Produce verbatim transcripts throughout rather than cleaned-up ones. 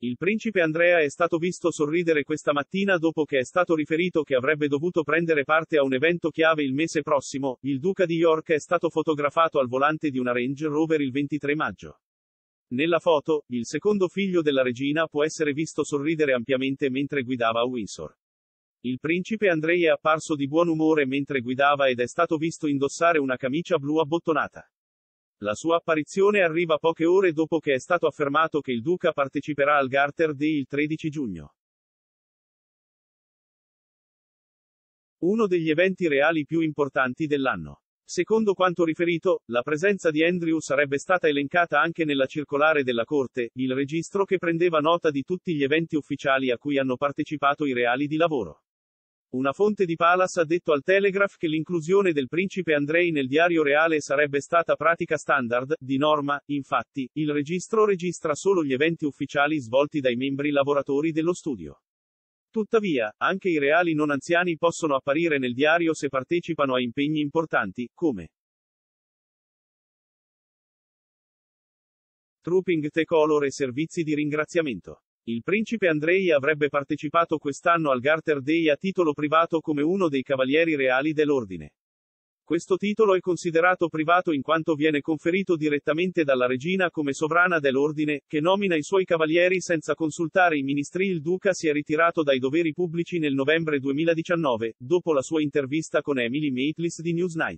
Il principe Andrea è stato visto sorridere questa mattina dopo che è stato riferito che avrebbe dovuto prendere parte a un evento chiave il mese prossimo. Il duca di York è stato fotografato al volante di una Range Rover il ventitré maggio. Nella foto, il secondo figlio della regina può essere visto sorridere ampiamente mentre guidava a Windsor. Il principe Andrei è apparso di buon umore mentre guidava ed è stato visto indossare una camicia blu abbottonata. La sua apparizione arriva poche ore dopo che è stato affermato che il duca parteciperà al Garter Day il tredici giugno. Uno degli eventi reali più importanti dell'anno. Secondo quanto riferito, la presenza di Andrew sarebbe stata elencata anche nella circolare della corte, il registro che prendeva nota di tutti gli eventi ufficiali a cui hanno partecipato i reali di lavoro. Una fonte di Palace ha detto al Telegraph che l'inclusione del principe Andrei nel diario reale sarebbe stata pratica standard. Di norma, infatti, il registro registra solo gli eventi ufficiali svolti dai membri lavoratori dello studio. Tuttavia, anche i reali non anziani possono apparire nel diario se partecipano a impegni importanti, come Trooping T-Color e servizi di ringraziamento. Il principe Andrei avrebbe partecipato quest'anno al Garter Day a titolo privato come uno dei cavalieri reali dell'ordine. Questo titolo è considerato privato in quanto viene conferito direttamente dalla regina come sovrana dell'ordine, che nomina i suoi cavalieri senza consultare i ministri. Il duca si è ritirato dai doveri pubblici nel novembre duemiladiciannove, dopo la sua intervista con Emily Maitlis di Newsnight.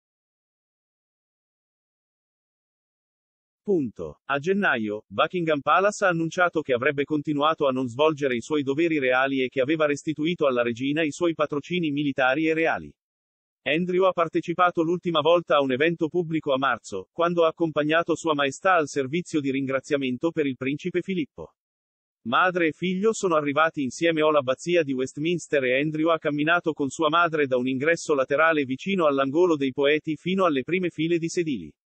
Punto. A gennaio, Buckingham Palace ha annunciato che avrebbe continuato a non svolgere i suoi doveri reali e che aveva restituito alla regina i suoi patrocini militari e reali. Andrew ha partecipato l'ultima volta a un evento pubblico a marzo, quando ha accompagnato Sua Maestà al servizio di ringraziamento per il principe Filippo. Madre e figlio sono arrivati insieme all'abbazia di Westminster e Andrew ha camminato con sua madre da un ingresso laterale vicino all'angolo dei poeti fino alle prime file di sedili.